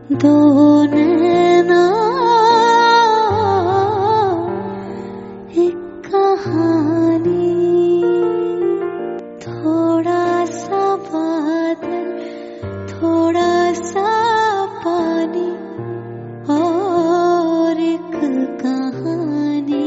दो नैना एक कहानी, थोड़ा सा बादल थोड़ा सा पानी और एक कहानी।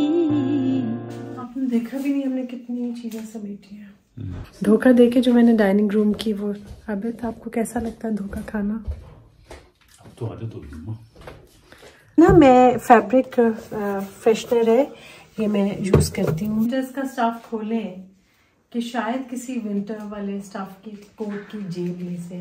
आपने देखा भी नहीं हमने कितनी चीजें समेटी हैं। धोखा देके जो मैंने डाइनिंग रूम की वो आबिद, आपको कैसा लगता है धोखा खाना? तो आदत हो गई ना, मैं फैब्रिक फ्रेशनर है ये मैं यूज करती हूँ। विंटर्स का स्टाफ खोलें कि शायद किसी विंटर वाले स्टाफ की कोट की जेब में से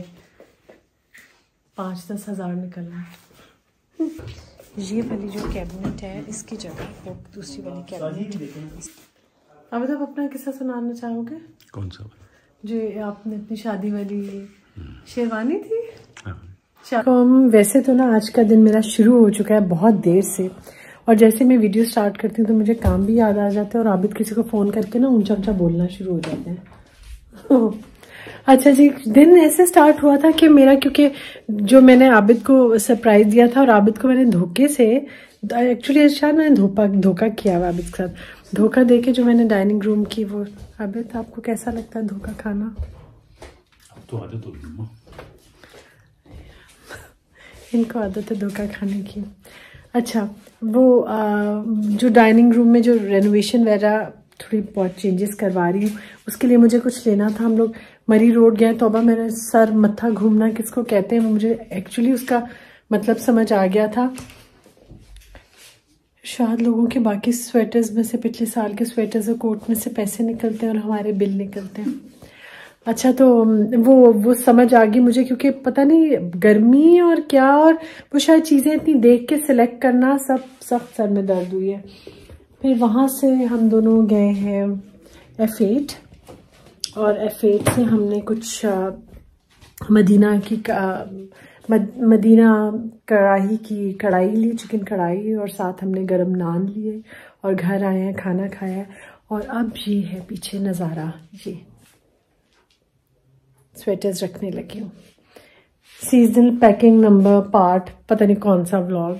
5-10 हज़ार निकल आए। ये वाली जो कैबिनेट है इसकी जगह वो दूसरी वाली कैबिनेट। अब आप अपना किस्सा सुनाना चाहोगे? कौन सा? जो आपने अपनी शादी वाली शेरवानी थी। तो हम वैसे तो ना आज का दिन मेरा शुरू हो चुका है बहुत देर से, और जैसे मैं वीडियो स्टार्ट करती हूँ तो मुझे काम भी याद आ जाता है और आबिद किसी को फ़ोन करके ना ऊंचा ऊंचा बोलना शुरू हो जाते हैं। अच्छा जी, दिन ऐसे स्टार्ट हुआ था कि मेरा, क्योंकि जो मैंने आबिद को सरप्राइज दिया था और आबिद को मैंने धोखे से, एक्चुअली शायद मैंने धोखा किया हुआ आबिद के साथ। धोखा देके जो मैंने डाइनिंग रूम की वो आबिद, आपको कैसा लगता है धोखा खाना? तो आदत हो गई। इनको आदत है धोखा खाने की। अच्छा, वो जो डाइनिंग रूम में जो रेनोवेशन वगैरह थोड़ी बहुत चेंजेस करवा रही हूँ, उसके लिए मुझे कुछ लेना था। हम लोग मरी रोड गए, तौबा मेरा सर मत्था घूमना किसको कहते हैं वो मुझे एक्चुअली उसका मतलब समझ आ गया था। शायद लोगों के बाकी स्वेटर्स में से, पिछले साल के स्वेटर्स और कोट में से पैसे निकलते हैं और हमारे बिल निकलते हैं। अच्छा, तो वो समझ आ गई मुझे, क्योंकि पता नहीं गर्मी और क्या, और वो शायद चीज़ें इतनी देख के सिलेक्ट करना सब सर में दर्द हुई है। फिर वहाँ से हम दोनों गए हैं F8, और F8 से हमने कुछ मदीना कढ़ाई की कढ़ाई ली, चिकन कढ़ाई, और साथ हमने गरम नान लिए और घर आए हैं, खाना खाया। और अब ये है पीछे नज़ारा, ये स्वेटर्स रखने लगी हूँ। सीजनल पैकिंग नंबर पार्ट पता नहीं कौन सा व्लॉग।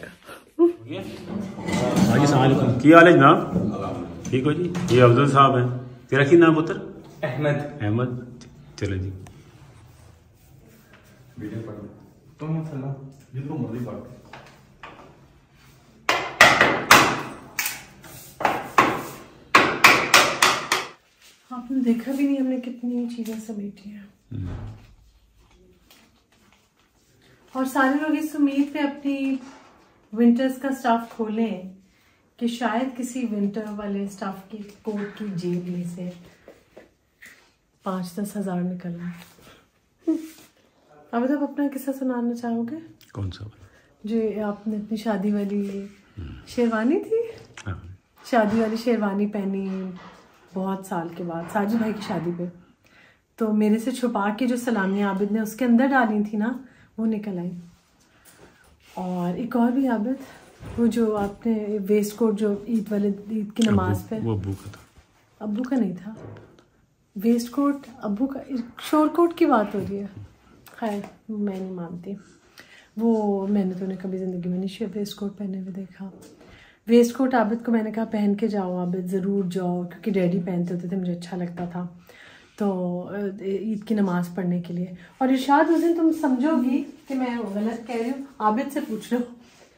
की हाल है जनाब? ठीक हो जी। ये अफजल साहब हैं। तेरा की नाम पुत्र? अहमद। चलो जी। आपने देखा भी नहीं हमने कितनी चीजें समेटी हैं। और सारे लोग इस उम्मीद पे अपनी विंटर्स का स्टाफ खोलें कि शायद किसी विंटर वाले स्टाफ की कोट की जेब में से 5-10 हज़ार निकल आए। अब आप अपना किस्सा सुनाना चाहोगे? कौन सा? जो आपने अपनी शादी वाली शेरवानी थी। शादी वाली शेरवानी पहनी बहुत साल के बाद, साजिद भाई की शादी पे, तो मेरे से छुपा के जो सलामियाँ आबिद ने उसके अंदर डाली थी ना, वो निकल आई। और एक और भी आबिद, वो जो आपने वेस्ट कोट जो ईद की नमाज पे, वो अब्बू का था। अब्बू का नहीं था वेस्ट कोट, अब्बू का शोर कोट की बात हो रही है। खैर मैं नहीं मानती, वो मैंने तो उन्हें कभी ज़िंदगी में नहीं वेस्ट कोट पहने हुए देखा। वेस्ट कोट आबिद को मैंने कहा पहन के जाओ आबिद, ज़रूर जाओ, क्योंकि डैडी पहनते होते थे, मुझे अच्छा लगता था, तो ईद की नमाज़ पढ़ने के लिए। और इरशाद उस दिन तुम समझोगी कि मैं गलत कह रही हूँ, आबिद से पूछ लो।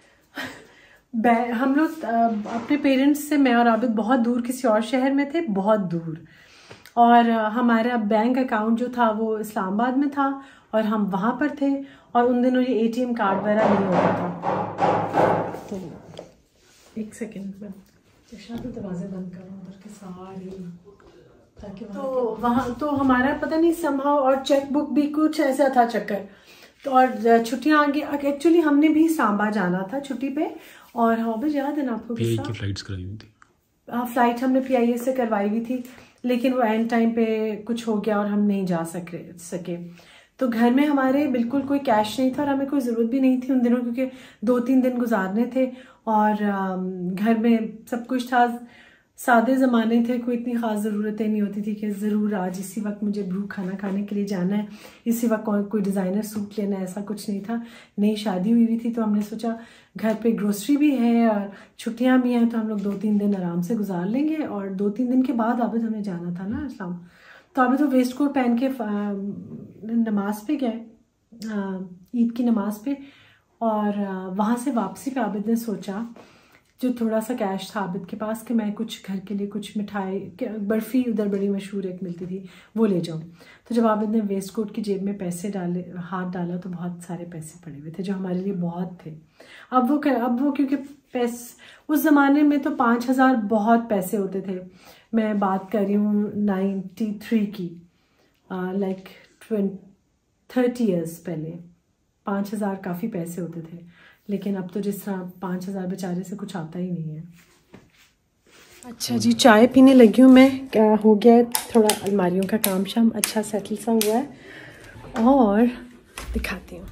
हम लोग अपने पेरेंट्स से, मैं और आबिद बहुत दूर किसी और शहर में थे, बहुत दूर, और हमारा बैंक अकाउंट जो था वो इस्लामाबाद में था और हम वहाँ पर थे, और उन दिनों ये ATM कार्ड वगैरह नहीं होता था। तो एक सेकेंड में दरवाजे बंद करो उधर के सारे, ताकि तो वहाँ तो हमारा पता नहीं समहाउ, और चेक बुक भी कुछ ऐसा था चक्कर। तो और छुट्टियाँ आगे, एक्चुअली हमने भी इस्लामाबाद जाना था छुट्टी पे, और हाँ भी याद है ना आपको? PIA की फ्लाइट्स कराई हुई थी। फ्लाइट हमने PIA से करवाई हुई थी, लेकिन वो एंड टाइम पे कुछ हो गया और हम नहीं जा सके। तो घर में हमारे बिल्कुल कोई कैश नहीं था और हमें कोई ज़रूरत भी नहीं थी उन दिनों, क्योंकि 2-3 दिन गुजारने थे और घर में सब कुछ था। सादे ज़माने थे, कोई इतनी ख़ास ज़रूरतें नहीं होती थी कि ज़रूर आज इसी वक्त मुझे भूख खाना खाने के लिए जाना है, इसी वक्त कोई डिज़ाइनर सूट लेना है, ऐसा कुछ नहीं था। नई शादी हुई थी तो हमने सोचा घर पे ग्रोसरी भी है और छुट्टियां भी हैं तो हम लोग 2-3 दिन आराम से गुजार लेंगे। और 2-3 दिन के बाद आबिद हमें जाना था ना इस्लाम, तो आबिद तो वेस्ट कोट पहन के नमाज पे गए, ईद की नमाज पे। और वहाँ से वापसी पे आबिद ने सोचा जो थोड़ा सा कैश था आबिद के पास कि मैं कुछ घर के लिए कुछ मिठाई, बर्फ़ी उधर बड़ी मशहूर एक मिलती थी, वो ले जाऊं। तो जब आबिद ने वेस्ट कोट की जेब में पैसे डाले, हाथ डाला, तो बहुत सारे पैसे पड़े हुए थे जो हमारे लिए बहुत थे। अब वो क्योंकि उस ज़माने में तो 5,000 बहुत पैसे होते थे। मैं बात कर रही हूँ 93 की, लाइक 30 ईयर्स पहले 5,000 काफ़ी पैसे होते थे। लेकिन अब तो जिस तरह 5,000 बेचारे से कुछ आता ही नहीं है। अच्छा जी, चाय पीने लगी हूँ मैं। क्या हो गया है, थोड़ा अलमारियों का काम शाम अच्छा सेटल सा हुआ है। और दिखाती हूँ।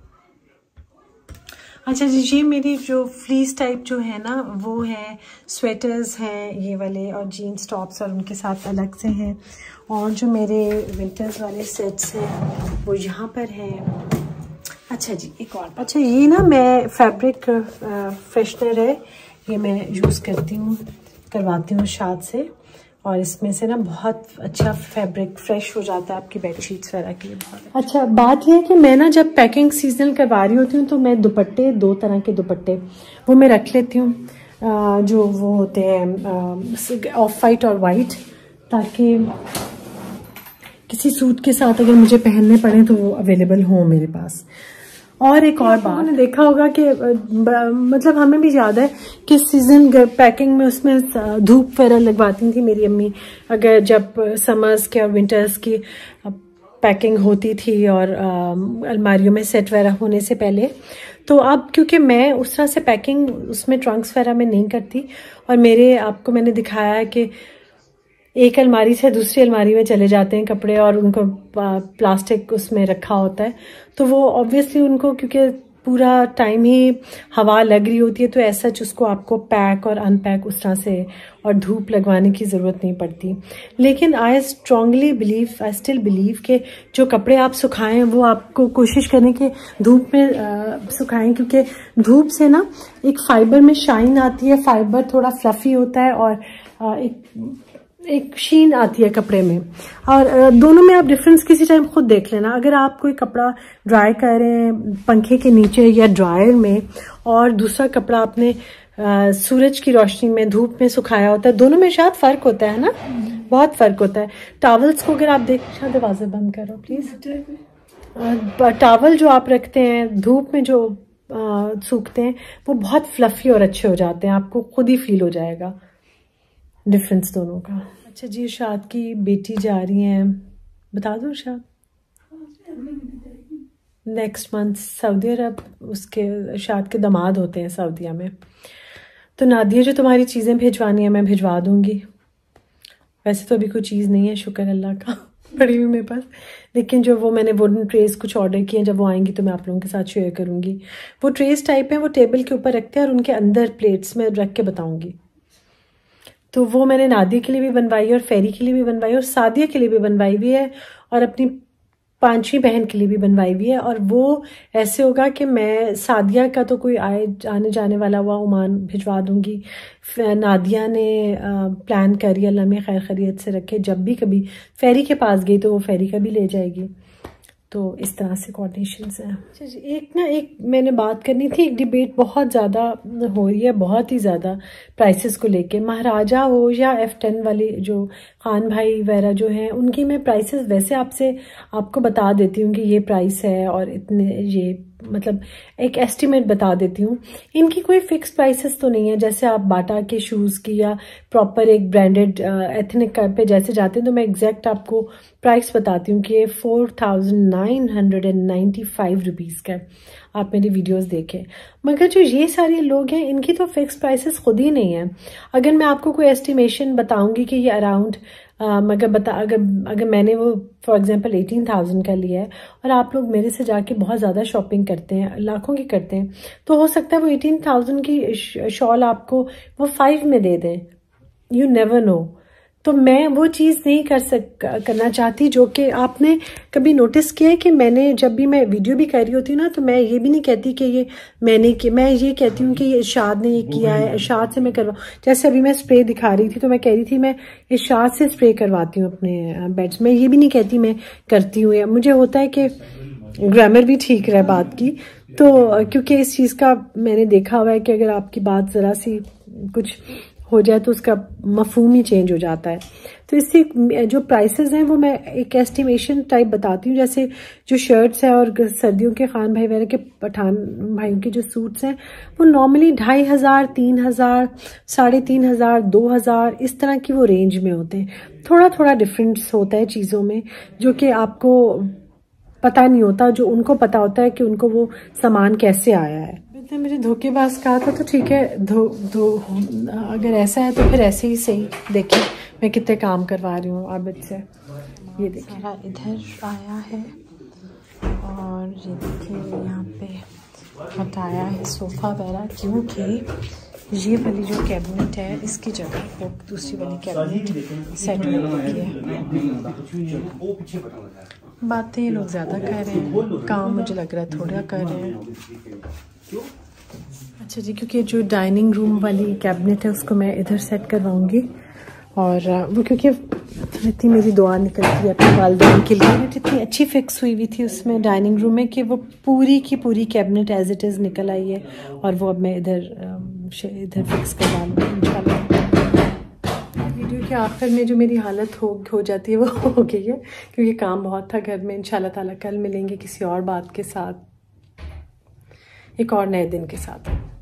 अच्छा जी, ये मेरी जो फ्लीस टाइप जो है ना, वो है स्वेटर्स हैं ये वाले, और जीन्स टॉप्स और उनके साथ अलग से हैं। और जो मेरे विंटर्स वाले सेट्स हैं वो यहाँ पर हैं। अच्छा जी, एक और, अच्छा ये ना मैं फैब्रिक फ्रेशनर है, ये मैं यूज़ करती हूँ, करवाती हूँ शाद से। और इसमें से ना बहुत अच्छा फैब्रिक फ्रेश हो जाता है आपकी बेडशीट्स वगैरह के लिए। बहुत अच्छा बात यह है कि मैं ना जब पैकिंग सीजनल करवा रही होती हूँ तो मैं दुपट्टे, 2 तरह के दुपट्टे वो मैं रख लेती हूँ, जो वो होते हैं ऑफ वाइट और वाइट, ताकि किसी सूट के साथ अगर मुझे पहनने पड़े तो वो अवेलेबल हो मेरे पास। और एक और बात, आपने देखा होगा कि मतलब हमें भी याद है कि सीजन पैकिंग में उसमें धूप वगैरह लगवाती थी मेरी अम्मी, अगर जब समर्स के और विंटर्स की पैकिंग होती थी और अलमारियों में सेट वगैरह होने से पहले। तो अब क्योंकि मैं उस तरह से पैकिंग उसमें ट्रंक्स वगैरह में नहीं करती, और मेरे आपको मैंने दिखाया है कि एक अलमारी से दूसरी अलमारी में चले जाते हैं कपड़े, और उनको प्लास्टिक उसमें रखा होता है, तो वो ऑब्वियसली उनको क्योंकि पूरा टाइम ही हवा लग रही होती है तो ऐसा उसको आपको पैक और अनपैक उस तरह से और धूप लगवाने की ज़रूरत नहीं पड़ती। लेकिन I strongly believe, I still believe कि जो कपड़े आप सुखाएं वो आपको कोशिश करें कि धूप में सुखाएं, क्योंकि धूप से ना एक फाइबर में शाइन आती है, फाइबर थोड़ा फ्लफी होता है और एक शीन आती है कपड़े में। और दोनों में आप डिफरेंस किसी टाइम खुद देख लेना। अगर आप कोई कपड़ा ड्राई कर रहे हैं पंखे के नीचे या ड्रायर में, और दूसरा कपड़ा आपने सूरज की रोशनी में धूप में सुखाया होता है, दोनों में शायद फर्क होता है ना, बहुत फर्क होता है। टॉवल्स को अगर आप शायद दरवाजे बंद करो प्लीज। टॉवल जो आप रखते हैं धूप में जो सूखते हैं वो बहुत फ्लफी और अच्छे हो जाते हैं, आपको खुद ही फील हो जाएगा डिफरेंस दोनों का। अच्छा जी, शाद की बेटी जा रही हैं, बता दो शाद, नेक्स्ट मंथ सऊदी अरब, उसके शाद के दामाद होते हैं सऊदीया में। तो नादिया जो तुम्हारी चीज़ें भिजवानी है मैं भिजवा दूंगी। वैसे तो अभी कोई चीज़ नहीं है, शुक्र अल्लाह का, पड़ी हुई मेरे पास, लेकिन जो वो मैंने वुडन ट्रेस कुछ ऑर्डर किए हैं, जब वो आएंगी तो मैं आप लोगों के साथ शेयर करूंगी। वो ट्रेस टाइप है, वो टेबल के ऊपर रखते हैं और उनके अंदर प्लेट्स में रख के बताऊंगी। तो वो मैंने नादिया के लिए भी बनवाई है और फेरी के लिए भी बनवाई और सादिया के लिए भी बनवाई हुई है और अपनी 5वीं बहन के लिए भी बनवाई हुई है। और वो ऐसे होगा कि मैं सादिया का तो कोई आने जाने वाला हुआ ओमान भिजवा दूंगी। नादिया ने प्लान करी, अल्लाह में खैर खैरियत से रखे, जब भी कभी फेरी के पास गई तो वो फेरी का भी ले जाएगी। तो इस तरह से कोऑर्डिनेशंस हैं। अच्छा जी, एक मैंने बात करनी थी, एक डिबेट बहुत ज़्यादा हो रही है, बहुत ही ज़्यादा प्राइसेस को लेके। महाराजा हो या F10 वाले जो खान भाई वगैरह जो हैं, उनकी मैं प्राइसेस वैसे आपको बता देती हूँ कि ये प्राइस है और इतने, ये मतलब एक एस्टिमेट बता देती हूँ। इनकी कोई फिक्स प्राइसेस तो नहीं है, जैसे आप बाटा के शूज़ की या प्रॉपर एक ब्रांडेड एथनिक पे जैसे जाते हैं तो मैं एग्जैक्ट आपको प्राइस बताती हूँ कि ये 4,995 रुपीज़ का है। आप मेरी वीडियोस देखें। मगर जो ये सारे लोग हैं इनकी तो फिक्स प्राइसेस खुद ही नहीं है। अगर मैं आपको कोई एस्टिमेशन बताऊंगी कि ये अराउंड अगर मैंने वो फॉर एग्जांपल 18,000 का लिया है और आप लोग मेरे से जाके बहुत ज़्यादा शॉपिंग करते हैं, लाखों की करते हैं, तो हो सकता है वो 18,000 की शॉल आपको वो 5 में दे दें यू नेवर नो। तो मैं वो चीज़ नहीं करना चाहती जो कि आपने कभी नोटिस किया है कि मैंने जब भी मैं वीडियो भी कर रही होती हूँ ना, तो मैं ये भी नहीं कहती कि ये मैं ये कहती हूँ कि ये इरशाद ने ये किया है, इरशाद से मैं करवा। जैसे अभी मैं स्प्रे दिखा रही थी तो मैं कह रही थी मैं इरशाद से स्प्रे करवाती हूँ अपने बेड्स में, ये भी नहीं कहती मैं करती हूँ। या मुझे होता है कि ग्रामर भी ठीक रहे बात की, तो क्योंकि इस चीज़ का मैंने देखा हुआ है कि अगर आपकी बात ज़रा सी कुछ हो जाए तो उसका मफहूम ही चेंज हो जाता है। तो इससे जो प्राइसेस हैं वो मैं एक एस्टिमेशन टाइप बताती हूँ। जैसे जो शर्ट्स हैं और सर्दियों के खान भाई वगैरह के पठान भाइयों के जो सूट्स हैं वो नॉर्मली 2500, 3000, 3500, 2000 इस तरह की वो रेंज में होते हैं। थोड़ा थोड़ा डिफरेंस होता है चीज़ों में जो कि आपको पता नहीं होता, जो उनको पता होता है कि उनको वो सामान कैसे आया है। मुझे धोखेबाज कहा था तो ठीक है, अगर ऐसा है तो फिर ऐसे ही सही। देखिए मैं कितने काम करवा रही हूँ आबिद से। ये देखिए इधर आया है और ये देखिए यहाँ पे हटाया है सोफ़ा वगैरह, क्योंकि ये वाली जो कैबिनेट है इसकी जगह वो दूसरी वाली कैबिनेट सेट होती है। बातें ये लोग ज़्यादा कर रहे हैं, काम मुझे लग रहा है थोड़ा कर रहे हैं। अच्छा जी, क्योंकि जो डाइनिंग रूम वाली कैबिनेट है उसको मैं इधर सेट करवाऊंगी, और वो क्योंकि इतनी मेरी दुआ निकलती है अपने वालिदैन के लिए, इतनी अच्छी फिक्स हुई हुई थी उसमें डाइनिंग रूम में कि वो पूरी की पूरी कैबिनेट एज इट इज़ निकल आई है, और वो अब मैं इधर फिक्स करवा लूँगी इंशाल्लाह। वीडियो के आखिर में जो मेरी हालत हो जाती है वो हो गई है, क्योंकि काम बहुत था घर में। इंशाल्लाह ताला कल मिलेंगे किसी और बात के साथ, एक और नए दिन के साथ।